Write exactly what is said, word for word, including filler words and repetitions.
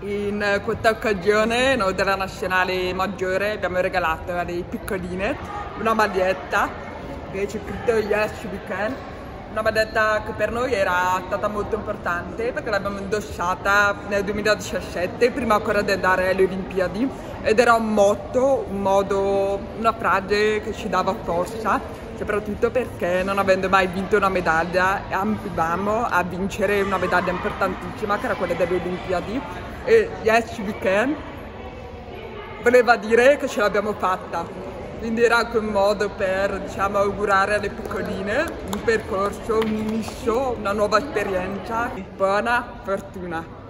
In questa occasione noi della Nazionale Maggiore abbiamo regalato alle piccoline una maglietta che c'è scritto Yes We Can, una maglietta che per noi era stata molto importante perché l'abbiamo indossata nel duemiladiciassette, prima ancora di andare alle Olimpiadi, ed era un motto, un modo, una frase che ci dava forza, soprattutto perché non avendo mai vinto una medaglia ambivamo a vincere una medaglia importantissima che era quella delle Olimpiadi. E Yes We Can voleva dire che ce l'abbiamo fatta, quindi era anche un modo per, diciamo, augurare alle piccoline un percorso, un inizio, una nuova esperienza. Buona fortuna!